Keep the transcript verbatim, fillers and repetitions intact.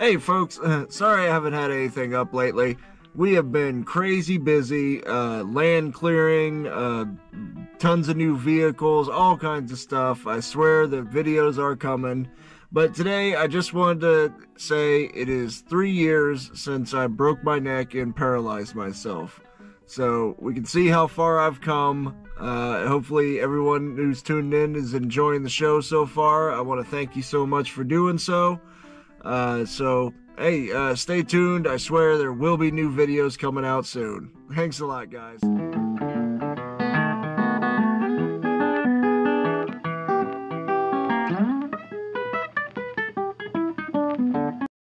Hey folks, uh, sorry I haven't had anything up lately. We have been crazy busy, uh, land clearing, uh, tons of new vehicles, all kinds of stuff. I swear the videos are coming. But today I just wanted to say it is three years since I broke my neck and paralyzed myself. So we can see how far I've come. Uh, hopefully everyone who's tuned in is enjoying the show so far. I want to thank you so much for doing so. Uh, so, hey, uh, stay tuned. I swear there will be new videos coming out soon. Thanks a lot, guys.